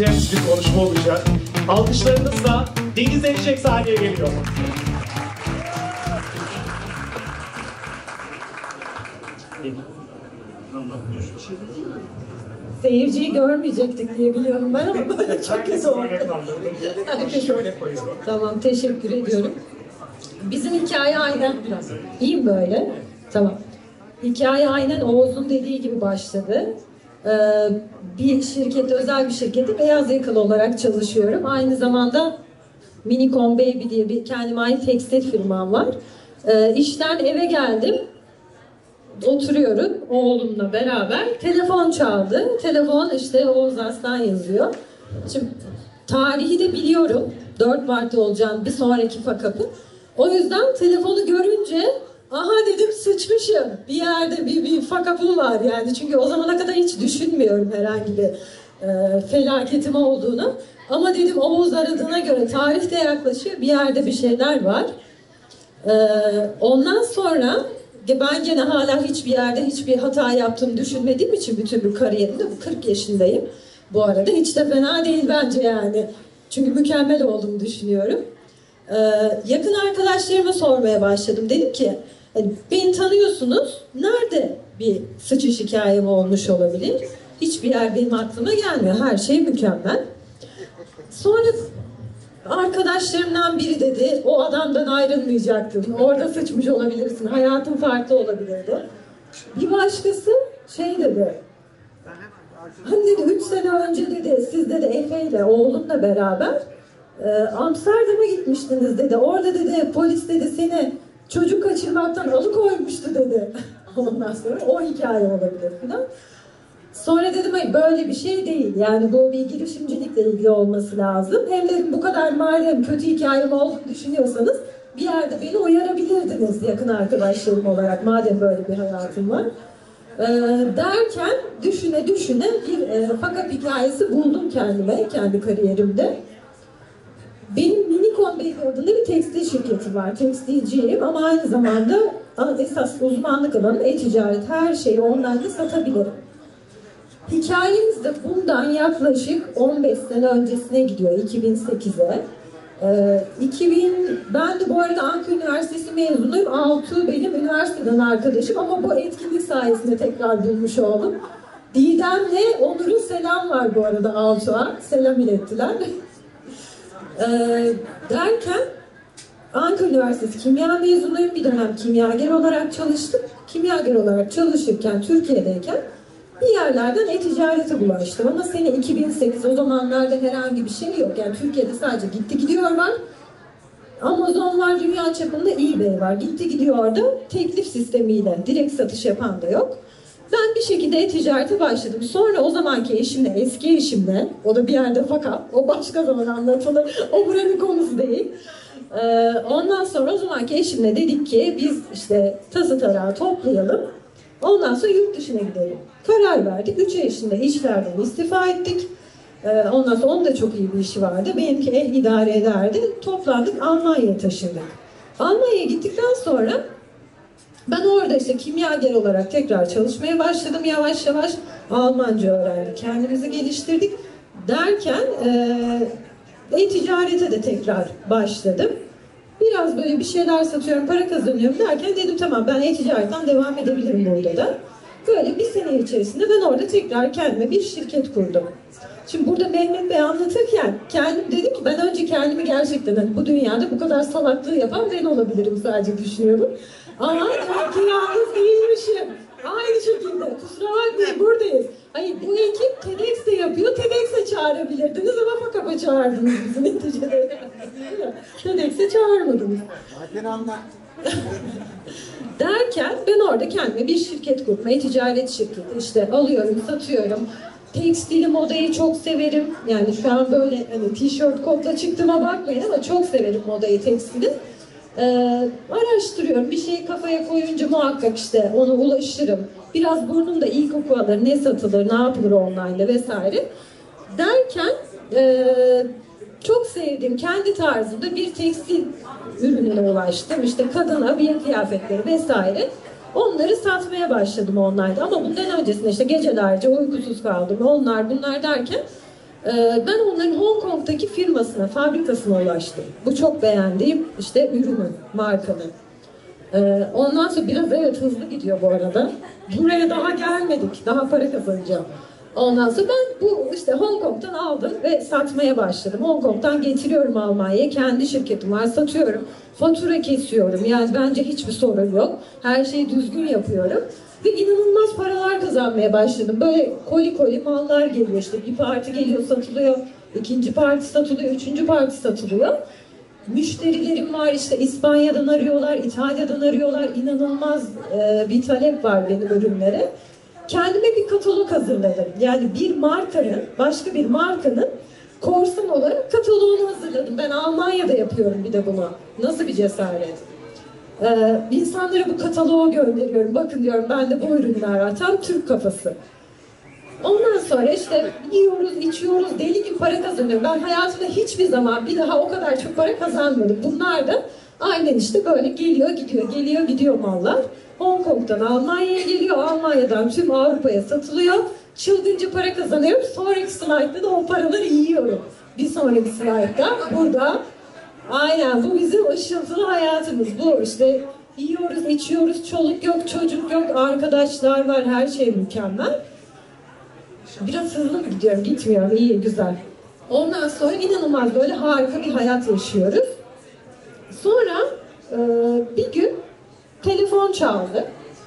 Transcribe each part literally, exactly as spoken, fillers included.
dinleyeceğimiz bir konuşma olacak. Alkışlarınızla Deniz Eşek sahneye geliyor. Seyirciyi görmeyecektik diye biliyorum ben ama böyle çok kötü oldu. Herkes şöyle koyuyor. Tamam, teşekkür ediyorum. Bizim hikaye aynen biraz. İyiyim böyle. Tamam. Hikaye aynen Oğuz'un dediği gibi başladı. Ee, bir şirkette, özel bir şirkette beyaz yakalı olarak çalışıyorum. Aynı zamanda Minicom Baby diye bir kendime ait tekstil firmam var. Ee, işten eve geldim. Oturuyorum oğlumla beraber. Telefon çaldı. Telefon işte Oğuz Aslan yazıyor. Şimdi tarihi de biliyorum. dört Mart'ta olacağım bir sonraki fakapı. O yüzden telefonu görünce aha dedim, sıçmışım. Bir yerde bir, bir fakapım var yani. Çünkü o zamana kadar hiç düşünmüyorum herhangi bir e, felaketim olduğunu. Ama dedim Oğuz aradığına göre tarih de yaklaşıyor. Bir yerde bir şeyler var. E, ondan sonra ben gene hala hiçbir yerde hiçbir hata yaptığımı düşünmediğim için bütün bu kariyerimde, bu kırk yaşındayım. Bu arada hiç de fena değil bence yani. Çünkü mükemmel olduğumu düşünüyorum. Ee, yakın arkadaşlarıma sormaya başladım. Dedim ki, hani, beni tanıyorsunuz, nerede bir sıçış hikayem olmuş olabilir? Hiçbir yer benim aklıma gelmiyor. Her şey mükemmel. Sonra arkadaşlarımdan biri dedi, o adamdan ayrılmayacaktın. Orada sıçmış olabilirsin. Hayatın farklı olabilirdi. Bir başkası şey dedi. Hani dedi, üç sene önce dedi, siz dedi Efe ile oğlumla beraber e, Amsterdam'a gitmiştiniz dedi. Orada dedi polis dedi seni çocuk kaçırmaktan alıkoymuştu dedi. Ondan sonra o hikaye olabilir falan. Sonra dedim hayır, böyle bir şey değil. Yani bu bir girişimcilikle ilgili olması lazım. Hem dedim bu kadar madem kötü hikayem olduğunu düşünüyorsanız bir yerde beni uyarabilirdiniz yakın arkadaşlarım olarak, madem böyle bir hayatım var. Ee, derken düşüne düşüne bir e, fakat hikayesi buldum kendime, kendi kariyerimde. Benim Minicom Baby adında bir tekstil şirketi var. Tekstilciyim ama aynı zamanda esas uzmanlık alanı e-ticaret. Her şeyi online'da satabilirim. Hikayemiz de bundan yaklaşık on beş sene öncesine gidiyor, iki bin sekize. Ee, iki bin, ben de bu arada Ankara Üniversitesi mezunuyum. Altuğ benim üniversiteden arkadaşım ama bu etkinlik sayesinde tekrar bulmuş oldum. Didem'le Onur'un selam var bu arada Altuğ'a. Selam ilettiler. ee, derken Ankara Üniversitesi kimya mezunuyum. Bir dönem kimyager olarak çalıştım. Kimyager olarak çalışırken, Türkiye'deyken bir yerlerden e-ticarete bulaştım ama sene iki bin sekiz, o zamanlarda herhangi bir şey yok. Yani Türkiye'de sadece gitti gidiyor var. Amazon var, dünya çapında eBay var. Gitti gidiyor da teklif sistemiyle direkt satış yapan da yok. Ben bir şekilde e-ticarete başladım. Sonra o zamanki eşimle, eski eşimle, o da bir yerde fakat, o başka zaman anlatılır, o buranın konusu değil. Ee, ondan sonra o zamanki eşimle dedik ki biz işte tası tarağı toplayalım. Ondan sonra yurt dışına gidelim. Karar verdik. Üç ay içinde işlerden istifa ettik. Ee, ondan sonra onun da çok iyi bir işi vardı. Benimki ev idare ederdi. Toplandık, Almanya'ya taşındık. Almanya'ya gittikten sonra ben orada işte kimyager olarak tekrar çalışmaya başladım. Yavaş yavaş Almanca öğrendik. Kendimizi geliştirdik. Derken e-ticarete de tekrar başladım. Biraz böyle bir şeyler satıyorum, para kazanıyorum derken dedim tamam, ben e-ticaretten devam edebilirim burada da. Böyle bir sene içerisinde ben orada tekrar kendime bir şirket kurdum. Şimdi burada Mehmet Bey anlatırken kendim dedim ki ben önce kendimi gerçekten hani bu dünyada bu kadar salaklığı yapan ben olabilirim sadece düşünüyorum. Ama demek ki yalnız değilmişim. Aynı şekilde kusura bakmayın buradayız. Hayır, bu ekip TEDx'te yapıyor. TEDx'e çağırabilirdiniz ama fakapa çağırdınız bizi neticede. TEDx'e çağırmadınız. Zaten anlat. Derken ben orada kendime bir şirket kurdum. E-ticaret şirketi. İşte alıyorum, satıyorum. Tekstili, modayı çok severim. Yani şu an böyle hani tişört, kotla çıktığıma bakmayın ama çok severim modayı, tekstili. Ee, araştırıyorum. Bir şeyi kafaya koyunca muhakkak işte ona ulaşırım. Biraz burnumda ilk oku alır. Ne satılır, ne yapılır online'da vesaire. Derken e, çok sevdiğim kendi tarzımda bir tekstil ürününe ulaştım. İşte kadın abiye kıyafetleri vesaire. Onları satmaya başladım online'da. Ama bundan öncesinde işte gecelerce uykusuz kaldım. Onlar bunlar derken Ee, ben onların Hong Kong'daki firmasına, fabrikasına ulaştım. Bu çok beğendiğim işte ürünün, markanın. Ee, ondan sonra biraz evet hızlı gidiyor bu arada. Buraya daha gelmedik, daha para kazanacağım. Ondan sonra ben bu işte Hong Kong'dan aldım ve satmaya başladım. Hong Kong'dan getiriyorum Almanya'ya, kendi şirketim var, satıyorum. Fatura kesiyorum, yani bence hiçbir sorun yok. Her şeyi düzgün yapıyorum. Ve inanılmaz paralar kazanmaya başladım. Böyle koli koli mallar geliyor işte. Bir parti geliyor satılıyor, ikinci parti satılıyor, üçüncü parti satılıyor. Müşterilerim var işte, İspanya'dan arıyorlar, İtalya'dan arıyorlar. İnanılmaz e, bir talep var benim ürünlere. Kendime bir katalog hazırladım. Yani bir markanın, başka bir markanın korsan olarak kataloğunu hazırladım. Ben Almanya'da yapıyorum bir de bunu. Nasıl bir cesaret? Ee, insanlara bu kataloğu gönderiyorum. Bakın diyorum, bende bu ürünler var. Tam Türk kafası. Ondan sonra işte yiyoruz, içiyoruz, deli gibi para kazanıyorum. Ben hayatımda hiçbir zaman bir daha o kadar çok para kazanmadım. Bunlar da aynen işte böyle geliyor gidiyor, geliyor gidiyor mallar. Hong Kong'dan Almanya'ya geliyor, Almanya'dan tüm Avrupa'ya satılıyor. Çılgınca para kazanıyorum. Sonraki slaytta da o paraları yiyorum. Bir sonraki slaytta burada. Aynen, bu bizim ışıltılı hayatımız. Bu işte yiyoruz, içiyoruz, çoluk yok, çocuk yok, arkadaşlar var, her şey mükemmel. Biraz hızlı mı gidiyorum? Gitmiyorum. İyi, güzel. Ondan sonra inanılmaz böyle harika bir hayat yaşıyoruz. Sonra e, bir gün telefon çaldı.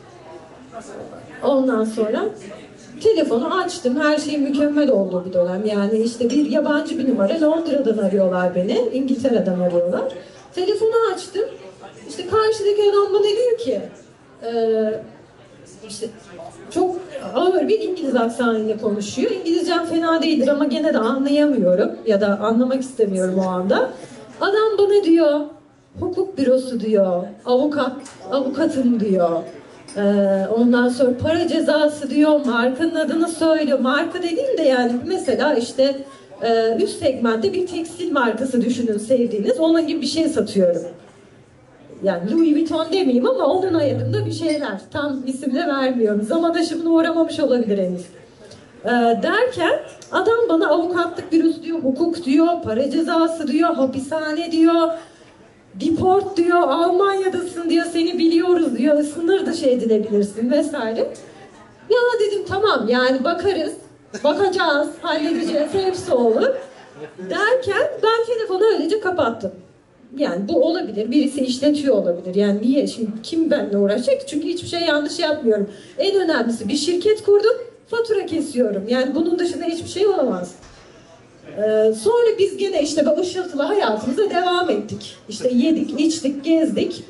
Ondan sonra telefonu açtım. Her şey mükemmel olduğu bir dönem. Yani işte bir yabancı bir numara, Londra'dan arıyorlar beni. İngiltere'den arıyorlar. Telefonu açtım. İşte karşıdaki adam bana diyor ki e, işte çok ağır bir İngiliz aksanıyla konuşuyor. İngilizcem fena değildir ama gene de anlayamıyorum ya da anlamak istemiyorum o anda. Adam bana diyor, hukuk bürosu diyor, avukat, avukatım diyor. Ee, ondan sonra para cezası diyor, markanın adını söylüyor. Marka dediğim de yani mesela işte e, üst segmentte bir tekstil markası düşünün, sevdiğiniz. Onun gibi bir şey satıyorum. Yani Louis Vuitton demeyeyim ama onun ayarında bir şeyler. Tam isim de vermiyorum. Zaman aşımına uğramamış olabilir henüz. Ee, derken adam bana avukatlık bürosu diyor, hukuk diyor, para cezası diyor, hapishane diyor, deport diyor, Almanya'dasın diyor, seni biliyoruz diyor, sınır dışı edilebilirsin vesaire. Ya dedim tamam, yani bakarız, bakacağız, halledeceğiz, hepsi olur. Derken ben telefonu öylece kapattım. Yani bu olabilir, birisi işletiyor olabilir. Yani niye, şimdi kim benimle uğraşacak? Çünkü hiçbir şey yanlış yapmıyorum. En önemlisi bir şirket kurdum, fatura kesiyorum. Yani bunun dışında hiçbir şey olamaz. Ee, sonra biz gene işte bu ışıltılı hayatımıza devam ettik. İşte yedik, içtik, gezdik.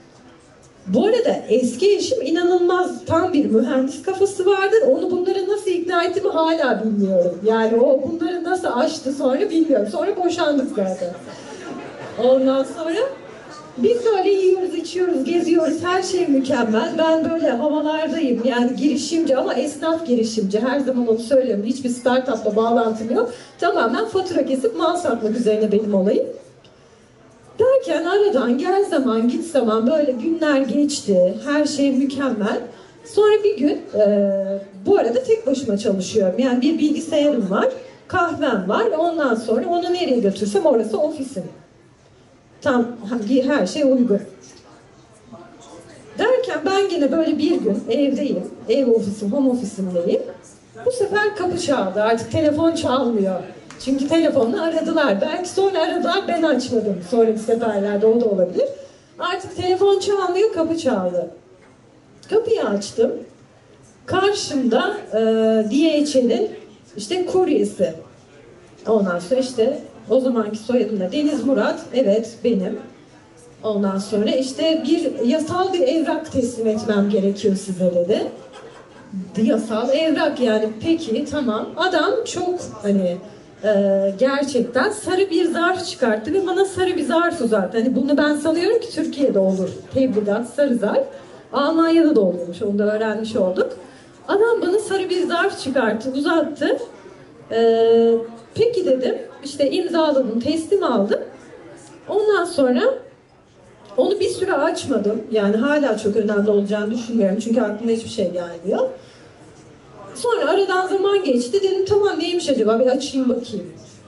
Bu arada eski eşim inanılmaz tam bir mühendis kafası vardır. Onu bunları nasıl ikna ettiğimi hala bilmiyorum. Yani o bunları nasıl aştı sonra bilmiyorum. Sonra boşandık zaten. Ondan sonra biz böyle yiyoruz, içiyoruz, geziyoruz. Her şey mükemmel. Ben böyle havalardayım. Yani girişimci ama esnaf girişimci. Her zaman onu söylüyorum. Hiçbir startupla bağlantım yok. Tamamen fatura kesip mal satmak üzerine benim olayım. Derken aradan gel zaman git zaman böyle günler geçti. Her şey mükemmel. Sonra bir gün e, bu arada tek başıma çalışıyorum. Yani bir bilgisayarım var, kahvem var. Ondan sonra onu nereye götürsem orası ofisim. Tam her şey uygun. Derken ben yine böyle bir gün evdeyim. Ev ofisim, home ofisimdeyim. Bu sefer kapı çaldı. Artık telefon çalmıyor. Çünkü telefonla aradılar. Belki sonra aradılar, ben açmadım. Sonraki seferlerde o da olabilir. Artık telefon çalmıyor, kapı çaldı. Kapıyı açtım. Karşımda e, D H L'in işte kuryesi. Ondan sonra işte o zamanki soyadım da Deniz Murat. Evet, benim. Ondan sonra işte bir yasal bir evrak teslim etmem gerekiyor size dedi. Yasal evrak yani, peki tamam. Adam çok hani e, gerçekten sarı bir zarf çıkarttı ve bana sarı bir zarf uzattı. Hani bunu ben sanıyorum ki Türkiye'de olur. Tebligat, sarı zarf. Almanya'da da oluyormuş, onu da öğrenmiş olduk. Adam bana sarı bir zarf çıkarttı, uzattı. Ee, peki dedim, işte imzaladım, teslim aldım. Ondan sonra onu bir süre açmadım. Yani hala çok önemli olacağını düşünmüyorum. Çünkü aklıma hiçbir şey gelmiyor. Sonra aradan zaman geçti. Dedim tamam neymiş acaba, bir açayım bakayım.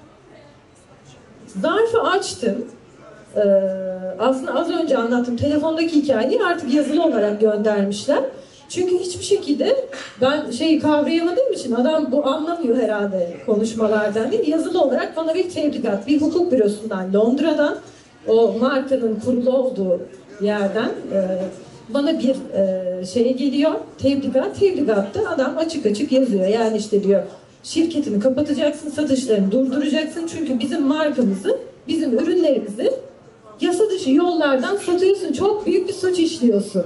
Zarfı açtım. Ee, aslında az önce anlattım. Telefondaki hikayeyi artık yazılı olarak göndermişler. Çünkü hiçbir şekilde ben şeyi kavrayamadığım için adam bu anlamıyor herhalde konuşmalardan değil. Yazılı olarak bana bir tebligat, bir hukuk bürosundan Londra'dan, o markanın kurulu olduğu yerden e, bana bir e, şey geliyor, tebligat. Tebligatta adam açık açık yazıyor. Yani işte diyor, şirketini kapatacaksın, satışlarını durduracaksın. Çünkü bizim markamızı, bizim ürünlerimizi yasa dışı yollardan satıyorsun. Çok büyük bir suç işliyorsun.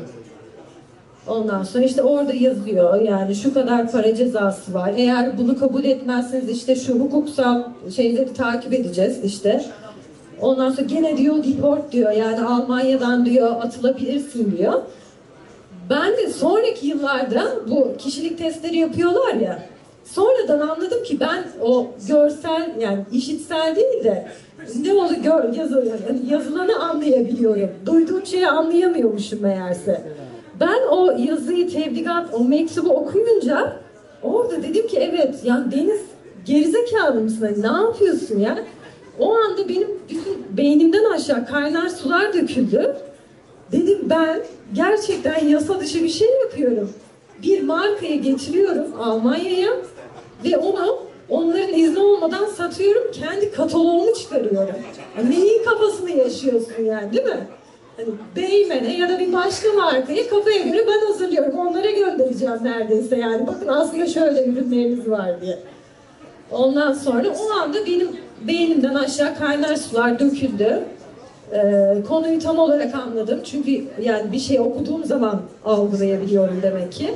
Ondan sonra işte orada yazıyor, yani şu kadar para cezası var. Eğer bunu kabul etmezseniz işte şu hukuksal şeyleri takip edeceğiz işte. Ondan sonra gene diyor deport diyor, yani Almanya'dan diyor atılabilirsin diyor. Ben de sonraki yıllarda bu kişilik testleri yapıyorlar ya. Sonradan anladım ki ben o görsel, yani işitsel değil de ne olur gör, yazı, yani yazılanı anlayabiliyorum. Duyduğum şeyi anlayamıyormuşum meğerse. Ben o yazıyı, tebligat, o mektubu okuyunca orada dedim ki evet, yani Deniz gerizekalı mısın? Hani ne yapıyorsun ya? O anda benim bütün beynimden aşağı kaynar sular döküldü. Dedim ben gerçekten yasa dışı bir şey yapıyorum. Bir markayı getiriyorum Almanya'ya ve onu onların izni olmadan satıyorum. Kendi kataloğumu çıkarıyorum. Yani neyin kafasını yaşıyorsun yani, değil mi? Hani Beymen'e ya da bir başka markaya kafaya göre ben hazırlıyorum. Onlara göndereceğim neredeyse yani. Bakın aslında şöyle ürünlerimiz var diye. Ondan sonra o anda benim beynimden aşağı kaynar sular döküldü. Ee, konuyu tam olarak anladım. Çünkü yani bir şey okuduğum zaman algılayabiliyorum demek ki.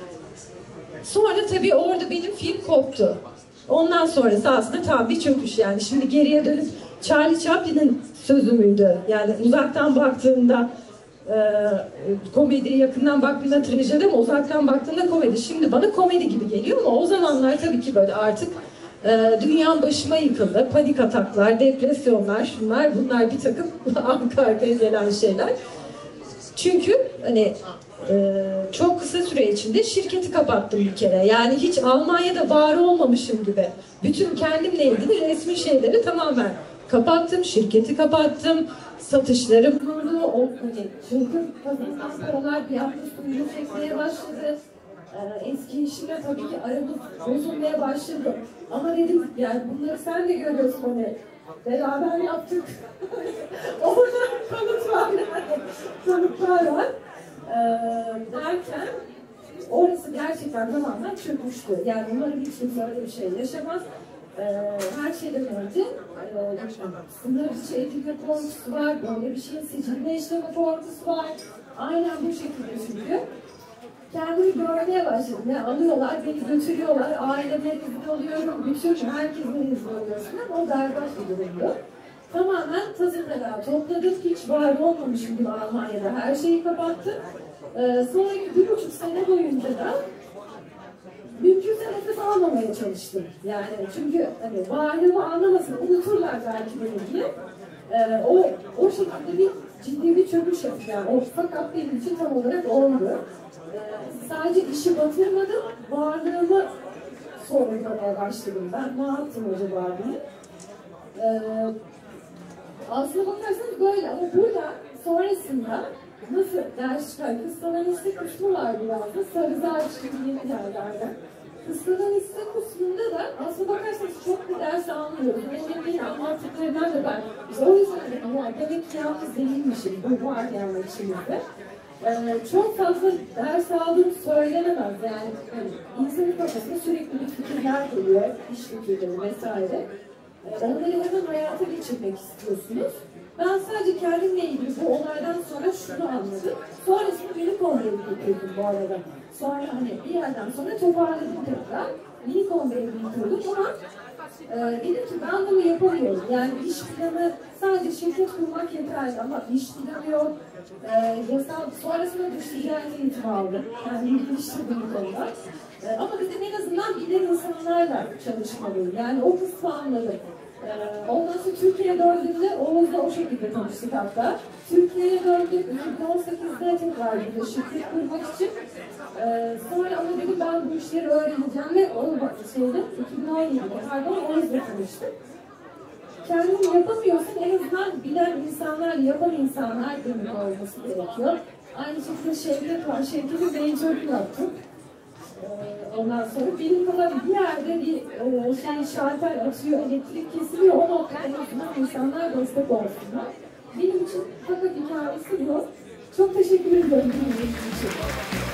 Sonra tabii orada benim film koptu. Ondan sonrası aslında tam bir çöküş yani. Şimdi geriye dönüp Charlie Chaplin'in sözü müydü? Yani uzaktan baktığında e, komedi, yakından baktığında trajedi ama uzaktan baktığında komedi. Şimdi bana komedi gibi geliyor ama o zamanlar tabii ki böyle artık e, dünyam başıma yıkıldı. Panik ataklar, depresyonlar, şunlar bunlar bir takım arka arkaya gelen şeyler. Çünkü hani e, çok kısa süre içinde şirketi kapattım bir kere. Yani hiç Almanya'da var olmamışım gibi. Bütün kendimle ilgili resmi şeyleri tamamen kapattım, şirketi kapattım, satışlarım durdu. O, hani, çünkü kazanılan paralar bir hafta sonu çekmeye başladı. Ee, eski işimle tabii ki aramız bozulmaya başladı. Ama dedim yani bunları sen de görüyorsun hani. Beraber yaptık. Orada kanıt var. Kanıtlar var. Ee, derken orası gerçekten tamamen çökmüştü. Yani umarım hiç kimse öyle bir şey yaşamaz. Ee, her şeyden önce e, sınır içi etika korkusu var. Böyle bir şeyin sicilme işlemi korkusu var. Aynen bu şekilde çünkü. Kendimi görmeye başladım. Yani alıyorlar, beni götürüyorlar, aileme izin alıyorum, bütün herkesin izin alıyorsun. O berbat bir durumdu. Tamamen tazınlara topladım, hiç var olmamışım gibi Almanya'da her şeyi kapattım. Ee, sonraki bir buçuk sene boyunca da mümkünse nefes almamaya çalıştım. Yani çünkü hani varlığımı anlamasın, unuturlar belki beni diye. Ee, o, o şekilde bir ciddi bir çöküş yaptı. Yani o fakat benim için tam olarak oldu. Ee, sadece işi batırmadım, varlığımı sorgulamaya başladım. Ben ne yaptım acaba diye. Ee, aslına bakarsanız böyle ama burada sonrasında nasıl ders çıkar? Kıstanan iste kısmı var biraz da. Sarı zar çıkıyor yeni yerlerden. Kıstanan iste kısmında da aslına bakarsanız çok bir ders almıyoruz. Benim yine anlattıklarından da ben işte o yüzden dedim yani demek ki yalnız değilmişim. Bu var yani içimizde. Ee, çok fazla ders aldığım söylenemez yani, yani insanın kafasına sürekli bir fikirler geliyor, iş fikirleri vesaire. Ee, onları hemen hayata geçirmek istiyorsunuz. Ben sadece kendimle ilgili bu olaydan sonra şunu anladım. Sonrasında Unicorn Baby getirdim bu arada. Sonra hani bir yerden sonra toparladım tekrar. Unicorn Baby getirdim ama e, dedim ki ben bunu yapamıyorum. Yani iş planı, sadece şirket kurmak yeterli ama iş planı yok. E, yasal, sonrasında dış ticaret eğitimi aldım. Yani geliştirdim bu konuda. E, ama dedim en azından bilen insanlarla çalışmalıyım. Yani o kısmı anladım. Ee, ondan sonra Türkiye'ye döndüğümde Oğuz'la o şekilde tanıştık hatta. Türkiye'ye döndük, iki bin on sekizde tekrar bir şirket kurmak için. Ee, sonra ama dedim ben bu işleri öğreneceğim ve o şeyde iki bin on yedide pardon Oğuz'la tanıştık. Kendini yapamıyorsan en azından bilen insanlar, yapan insanlar demek olması gerekiyor. Aynı şekilde Şevket var. Şevket'in mentorunu yaptım. Ee, ondan sonra benim kadar bir yerde bir e, şey şalter açıyor, elektrik kesiliyor. O noktada en azından insanlar destek olsunlar. Benim için fakat hikayesi bu. Çok teşekkür ederim.